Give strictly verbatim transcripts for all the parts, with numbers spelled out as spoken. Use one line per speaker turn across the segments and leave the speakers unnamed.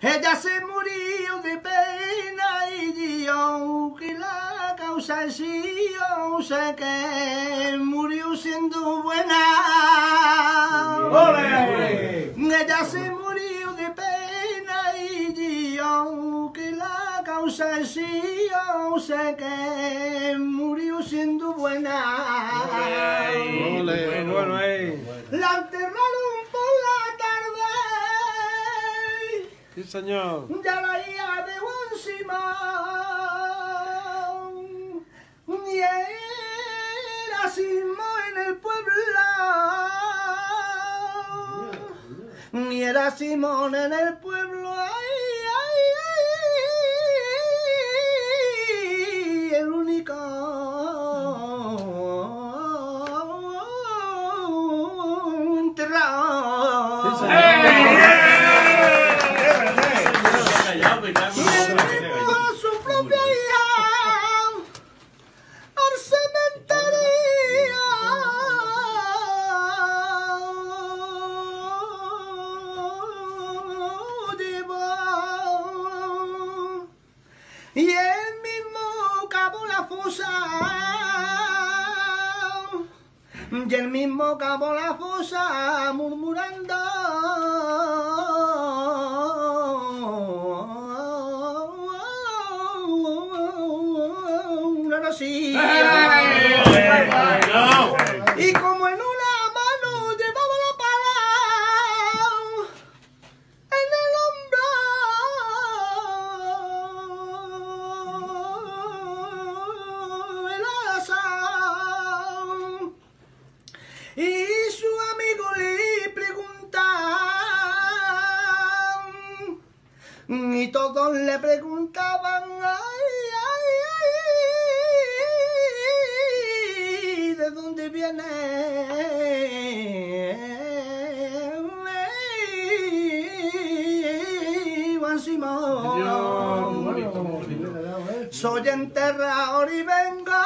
Ella se murió de pena y yo que la causa sí, yo sé que murió siendo buena.
¡Ole!
Ella se murió de pena y yo que la causa sí, yo sé que murió siendo buena.
¡Ole! Bueno, bueno, eh.
La enterraron por la tarde.
Sí, señor.
Ya la hija de Simón y era Simón en el pueblo, ni era Simón en el pueblo, ay, ay, ay, el único enterrado.
Sí, señor.
Su propia hija al cementerio llevó y él mismo cavó la fosa y él mismo cavó la fosa murmurando así. Y como en una mano llevaba la pala, en el hombro el asa, y su amigo le preguntan, y todos le preguntaban, ay, ¿de dónde viene Juan Simón? Soy enterrador y vengo,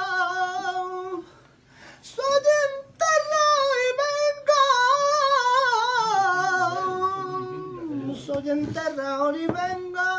soy enterrador y vengo, soy enterrador y vengo.